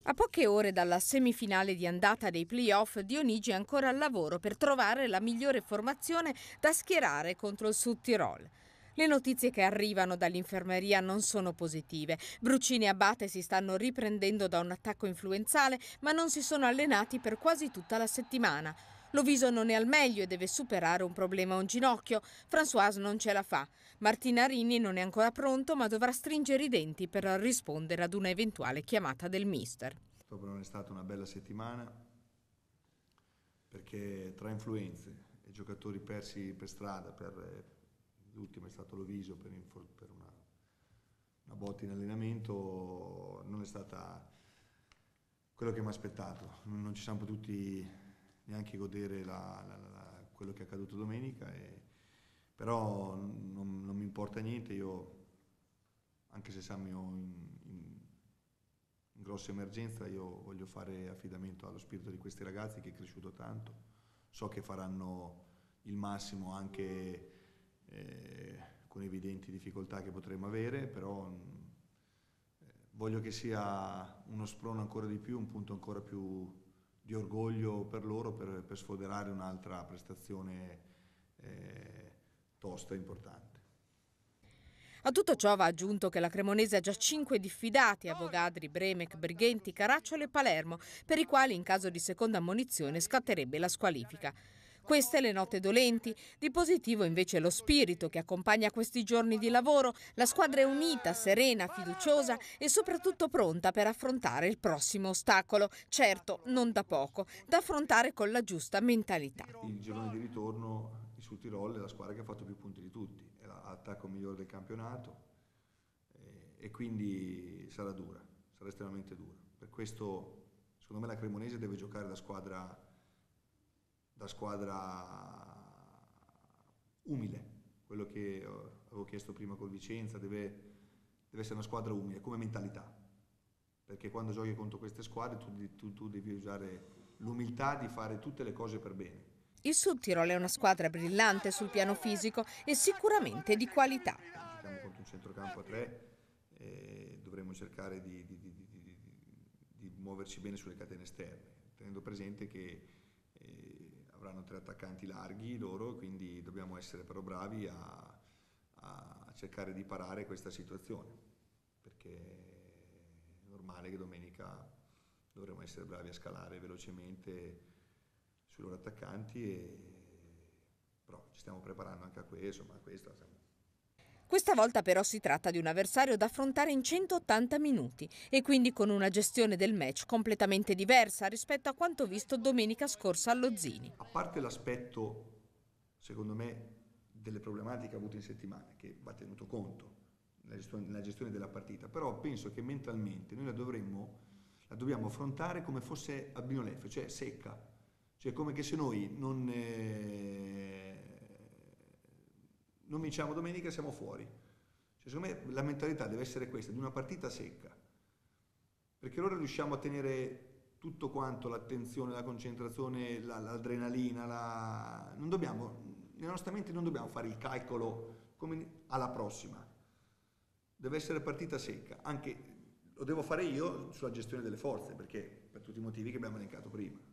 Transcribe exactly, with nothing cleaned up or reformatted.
A poche ore dalla semifinale di andata dei playoff, Dionigi è ancora al lavoro per trovare la migliore formazione da schierare contro il Sud Tirol. Le notizie che arrivano dall'infermeria non sono positive. Bruccini e Abate si stanno riprendendo da un attacco influenzale, ma non si sono allenati per quasi tutta la settimana. Loviso non è al meglio e deve superare un problema a un ginocchio. Françoise non ce la fa. Martinarini non è ancora pronto, ma dovrà stringere i denti per rispondere ad una eventuale chiamata del mister. Proprio non è stata una bella settimana perché tra influenze e giocatori persi per strada, per, l'ultimo è stato Loviso per, per una, una botta in allenamento, non è stata quello che mi aspettato. Non ci siamo potuti neanche godere la, la, la, quello che è accaduto domenica, e, però non, non mi importa niente. Io, anche se siamo in, in, in grossa emergenza, io voglio fare affidamento allo spirito di questi ragazzi che è cresciuto tanto. So che faranno il massimo anche eh, con evidenti difficoltà che potremo avere, però eh, voglio che sia uno sprono ancora di più, un punto ancora più di orgoglio per loro, per, per sfoderare un'altra prestazione eh, tosta e importante. A tutto ciò va aggiunto che la Cremonese ha già cinque diffidati: Avogadri, Bremec, Brighenti, Caracciolo e Palermo, per i quali in caso di seconda ammonizione scatterebbe la squalifica. Queste le note dolenti. Di positivo invece lo spirito che accompagna questi giorni di lavoro. La squadra è unita, serena, fiduciosa e soprattutto pronta per affrontare il prossimo ostacolo. Certo, non da poco, da affrontare con la giusta mentalità. Il girone di ritorno, il Sud Tirol, è la squadra che ha fatto più punti di tutti, è l'attacco migliore del campionato e, e quindi sarà dura, sarà estremamente dura. Per questo, secondo me, la Cremonese deve giocare da squadra da squadra umile, quello che avevo chiesto prima col Vicenza, deve, deve essere una squadra umile come mentalità, perché quando giochi contro queste squadre tu, tu, tu devi usare l'umiltà di fare tutte le cose per bene. Il Sud Tirol è una squadra brillante sul piano fisico e sicuramente di qualità. Giochiamo contro un centrocampo a tre e dovremo cercare di, di, di, di, di, di muoverci bene sulle catene esterne, tenendo presente che eh, avranno tre attaccanti larghi loro, quindi dobbiamo essere però bravi a, a cercare di parare questa situazione, perché è normale che domenica dovremo essere bravi a scalare velocemente sui loro attaccanti, e, però ci stiamo preparando anche a questo, ma questa siamo... Questa volta però si tratta di un avversario da affrontare in centottanta minuti e quindi con una gestione del match completamente diversa rispetto a quanto visto domenica scorsa allo Zini. A parte l'aspetto, secondo me, delle problematiche avute in settimana, che va tenuto conto nella gestione, nella gestione della partita, però penso che mentalmente noi la dovremmo, la dobbiamo affrontare come fosse a Binolefe, cioè secca, cioè come che se noi non... Eh, non vinciamo domenica siamo fuori. Cioè, secondo me la mentalità deve essere questa, di una partita secca, perché allora riusciamo a tenere tutto quanto, l'attenzione, la concentrazione, la, l'adrenalina, la... non dobbiamo, nella nostra mente non dobbiamo fare il calcolo come alla prossima, deve essere partita secca, anche lo devo fare io sulla gestione delle forze, perché per tutti i motivi che abbiamo elencato prima.